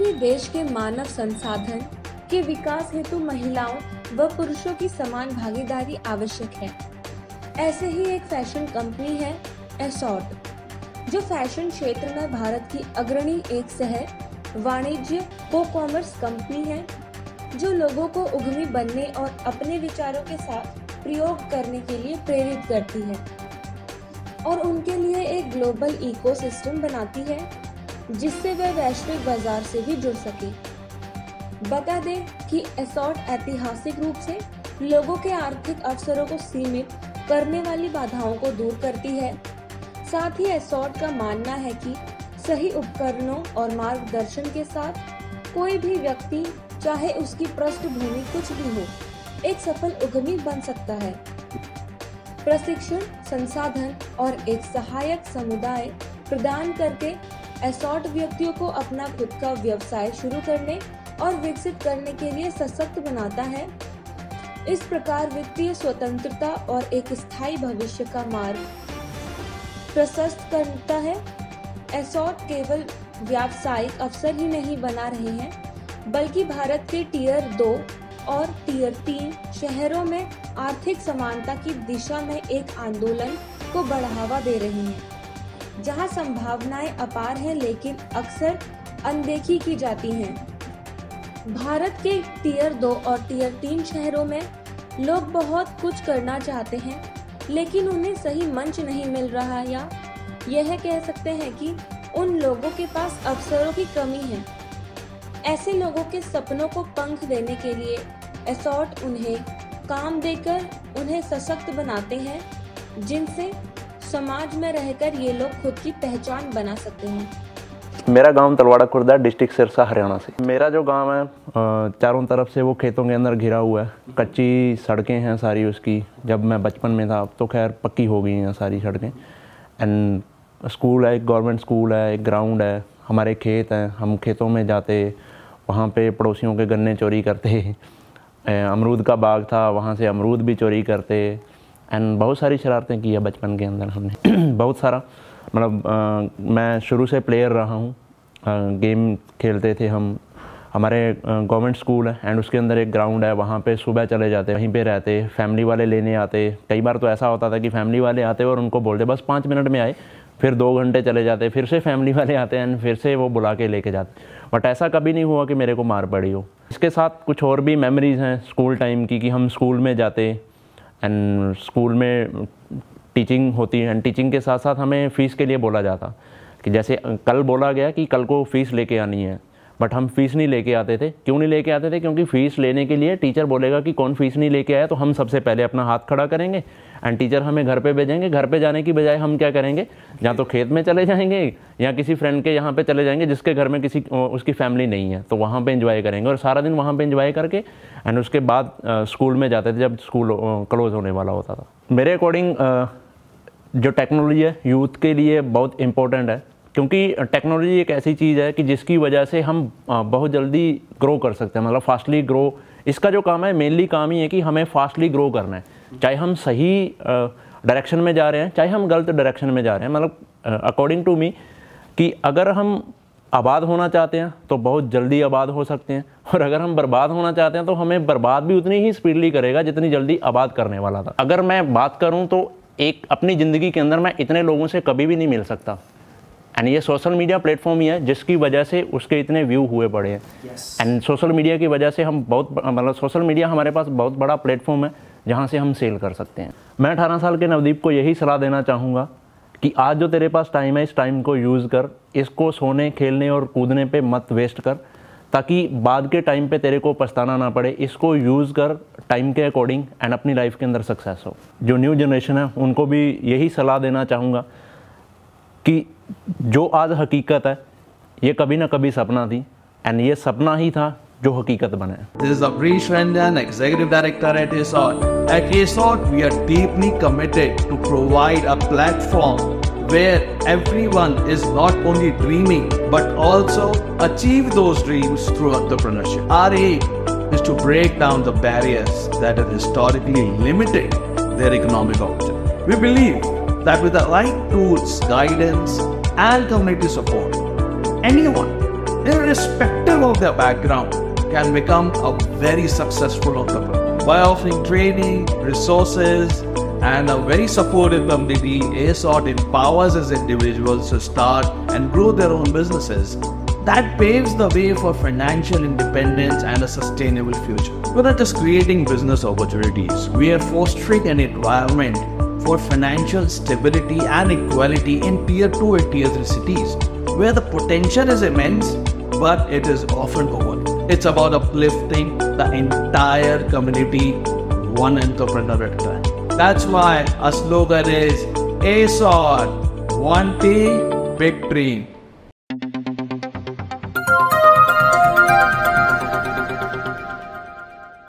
ही देश के मानव संसाधन के विकास हेतु महिलाओं व पुरुषों की समान भागीदारी आवश्यक है। ऐसे ही एक फैशन कंपनी है एसॉर्ट, जो फैशन क्षेत्र में भारत की अग्रणी एक शहर वाणिज्य को-कॉमर्स कंपनी है, जो लोगों को उद्यमी बनने और अपने विचारों के साथ प्रयोग करने के लिए प्रेरित करती है और उनके लिए एक ग्लोबल इकोसिस्टम बनाती है, जिससे वे वैश्विक बाजार से भी जुड़ सके। बता दें कि एसॉर्ट ऐतिहासिक रूप से लोगों के आर्थिक अवसरों को सीमित करने वाली बाधाओं को दूर करती है। साथ ही एसॉर्ट का मानना है कि सही उपकरणों और मार्गदर्शन के साथ कोई भी व्यक्ति, चाहे उसकी पृष्ठभूमि कुछ भी हो, एक सफल उद्यमी बन सकता है। प्रशिक्षण, संसाधन और एक सहायक समुदाय प्रदान करके एसॉर्ट व्यक्तियों को अपना खुद का व्यवसाय शुरू करने और विकसित करने के लिए सशक्त बनाता है। इस प्रकार वित्तीय स्वतंत्रता और एक स्थायी भविष्य का मार्ग प्रशस्त करता है। एसॉर्ट केवल व्यावसायिक अवसर ही नहीं बना रहे हैं, बल्कि भारत के टियर 2 और टियर 3 शहरों में आर्थिक समानता की दिशा में एक आंदोलन को बढ़ावा दे रही हैं, जहां संभावनाएं अपार हैं लेकिन अक्सर अनदेखी की जाती हैं। भारत के टियर 2 और टियर 3 शहरों में लोग बहुत कुछ करना चाहते हैं, लेकिन उन्हें सही मंच नहीं मिल रहा, या यह कह सकते हैं कि उन लोगों के पास अवसरों की कमी है। ऐसे लोगों के सपनों को पंख देने के लिए एसॉर्ट उन्हें काम देकर उन्हें सशक्त बनाते हैं, जिनसे समाज में रहकर ये लोग खुद की पहचान बना सकते हैं। मेरा गांव तलवाड़ा खुर्दा, डिस्ट्रिक्ट सिरसा, हरियाणा से। मेरा जो गांव है चारों तरफ से वो खेतों के अंदर घिरा हुआ है। कच्ची सड़कें हैं सारी उसकी। जब मैं बचपन में था, अब तो खैर पक्की हो गई हैं सारी सड़कें। एंड स्कूल है, एक गवर्नमेंट स्कूल है, एक ग्राउंड है, हमारे खेत हैं, हम खेतों में जाते, वहाँ पे पड़ोसियों के गन्ने चोरी करते, अमरूद का बाग था, वहाँ से अमरूद भी चोरी करते। एंड बहुत सारी शरारतें की है बचपन के अंदर हमने बहुत सारा, मतलब मैं शुरू से प्लेयर रहा हूँ। गेम खेलते थे हम। हमारे गवर्नमेंट स्कूल है एंड उसके अंदर एक ग्राउंड है, वहाँ पे सुबह चले जाते, वहीं पे रहते, फैमिली वाले लेने आते। कई बार तो ऐसा होता था कि फैमिली वाले आते और उनको बोलते बस 5 मिनट में आए, फिर 2 घंटे चले जाते, फिर से फैमिली वाले आते एंड फिर से वो बुला के लेके जाते। बट ऐसा कभी नहीं हुआ कि मेरे को मार पड़ी हो। इसके साथ कुछ और भी मेमोरीज़ हैं स्कूल टाइम की, कि हम स्कूल में जाते एंड स्कूल में टीचिंग होती है एंड टीचिंग के साथ साथ हमें फ़ीस के लिए बोला जाता कि जैसे कल बोला गया कि कल को फ़ीस लेके आनी है, बट हम फ़ीस नहीं लेके आते थे। क्यों नहीं लेके आते थे? क्योंकि फ़ीस लेने के लिए टीचर बोलेगा कि कौन फ़ीस नहीं लेके आया, तो हम सबसे पहले अपना हाथ खड़ा करेंगे एंड टीचर हमें घर पे भेजेंगे। घर पे जाने की बजाय हम क्या करेंगे, या तो खेत में चले जाएंगे या किसी फ्रेंड के यहाँ पे चले जाएंगे जिसके घर में किसी उसकी फैमिली नहीं है, तो वहाँ पे एंजॉय करेंगे और सारा दिन वहाँ पे एंजॉय करके एंड उसके बाद स्कूल में जाते थे जब स्कूल क्लोज़ होने वाला होता था। मेरे अकॉर्डिंग जो टेक्नोलॉजी है यूथ के लिए बहुत इम्पोर्टेंट है, क्योंकि टेक्नोलॉजी एक ऐसी चीज़ है कि जिसकी वजह से हम बहुत जल्दी ग्रो कर सकते हैं, मतलब फास्टली ग्रो। इसका जो काम है, मेनली काम ही है कि हमें फास्टली ग्रो करना है, चाहे हम सही डायरेक्शन में जा रहे हैं, चाहे हम गलत डायरेक्शन में जा रहे हैं। मतलब अकॉर्डिंग टू मी कि अगर हम आबाद होना चाहते हैं तो बहुत जल्दी आबाद हो सकते हैं, और अगर हम बर्बाद होना चाहते हैं तो हमें बर्बाद भी उतनी ही स्पीडली करेगा जितनी जल्दी आबाद करने वाला था। अगर मैं बात करूँ तो एक अपनी ज़िंदगी के अंदर मैं इतने लोगों से कभी भी नहीं मिल सकता, एंड ये सोशल मीडिया प्लेटफॉर्म ही है जिसकी वजह से उसके इतने व्यू हुए पड़े हैं। एंड सोशल मीडिया की वजह से हम बहुत, मतलब सोशल मीडिया हमारे पास बहुत बड़ा प्लेटफॉर्म है जहाँ से हम सेल कर सकते हैं। मैं 18 साल के नवदीप को यही सलाह देना चाहूँगा कि आज जो तेरे पास टाइम है, इस टाइम को यूज़ कर, इसको सोने, खेलने और कूदने पे मत वेस्ट कर, ताकि बाद के टाइम पे तेरे को पछताना ना पड़े। इसको यूज़ कर टाइम के अकॉर्डिंग एंड अपनी लाइफ के अंदर सक्सेस हो। जो न्यू जनरेशन है उनको भी यही सलाह देना चाहूँगा कि जो आज हकीकत है ये कभी ना कभी सपना थी, एंड ये सपना ही था जो हकीकत बने। This is Amrish Ranjan, Executive Director at ESOT. At ESOT, we are deeply committed to provide a platform where everyone is not only dreaming but also achieve those dreams through entrepreneurship. Our aim is to break down the barriers that have historically limited their economic opportunity. We believe that with the right tools, guidance, and community support, anyone irrespective of their background, can become a very successful entrepreneur. By offering training, resources, and a very supportive community, ASOT empowers its individuals to start and grow their own businesses. That paves the way for financial independence and a sustainable future. We're not just creating business opportunities, we are fostering an environment for financial stability and equality in Tier 2 and Tier 3 cities, where the potential is immense, but it is often overlooked. It's about uplifting the entire community, one entrepreneur at a time. That's why our slogan is ASOT, one team, big dream.